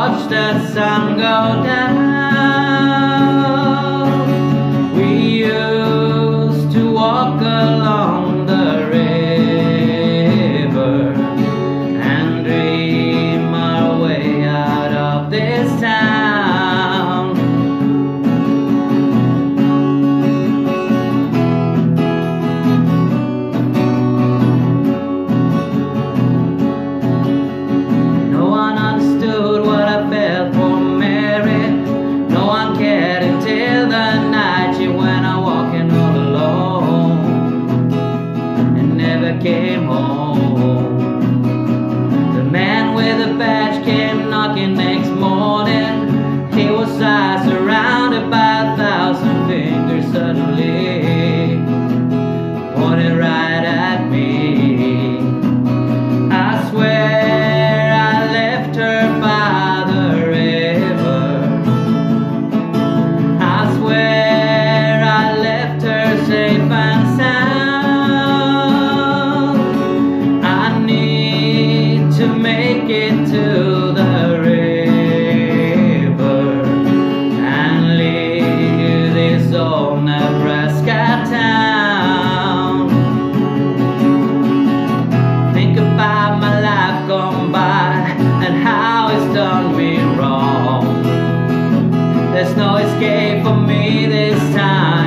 watch the sun go down. We used to walk along the river and dream our way out of this town. No one understood what I felt for Mary. No one cared until the night she went out walking all alone and never came home. The man with the badge came knocking next morning. He was surrounded by 1,000 fingers suddenly pointed right at me. I swear I left her by the river. I swear I left her safe and sound. I need to make it to the river and leave this old Nebraska town. Think about my life gone by and how it's done me wrong. There's no escape for me this time.